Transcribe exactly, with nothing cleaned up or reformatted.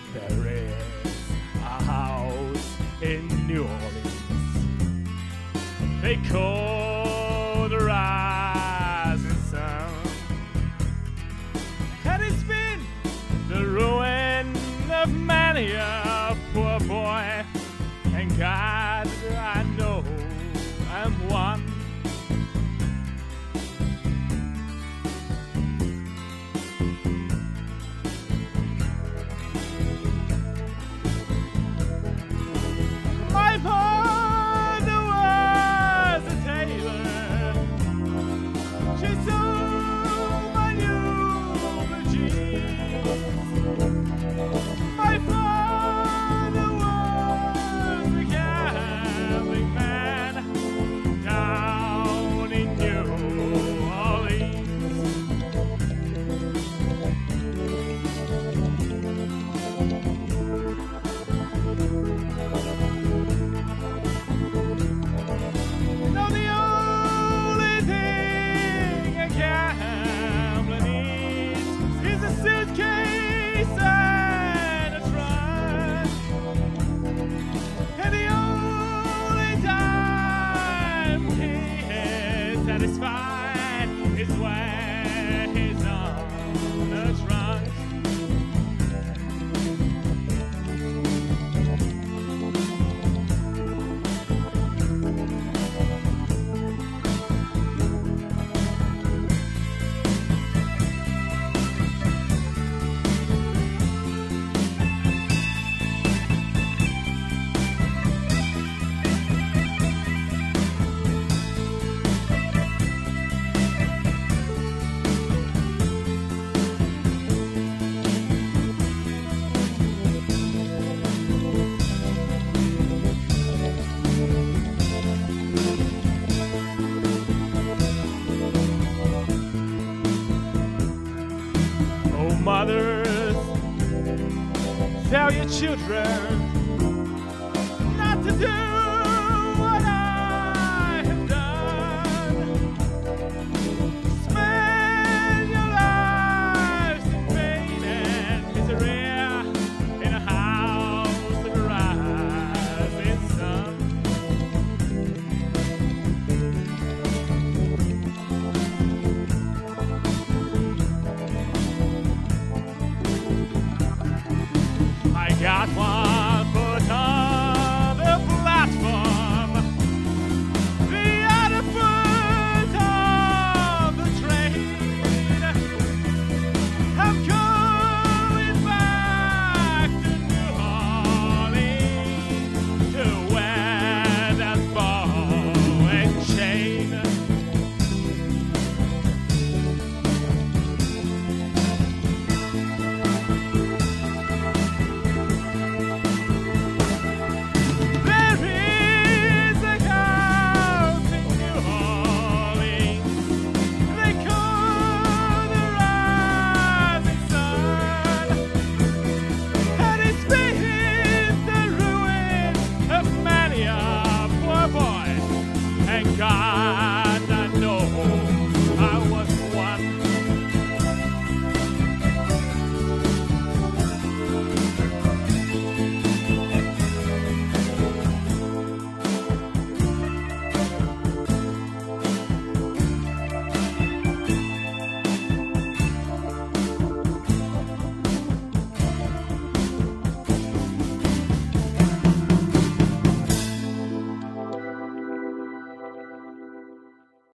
There is a house in New Orleans they call the Rising Sun, and it's been the ruin of many a poor boy. And God, I know I'm one. My father was a tailor. She sewed my new jeans. My father was a gambling man down in New Orleans. Now the only thing a gambler needs is a suitcase and a trunk, and the only time he is satisfied is when he's on a trunk. Oh, mothers, tell your children not to do what I have done. Spend your lives in pain and misery in a house of the rising sun. I got one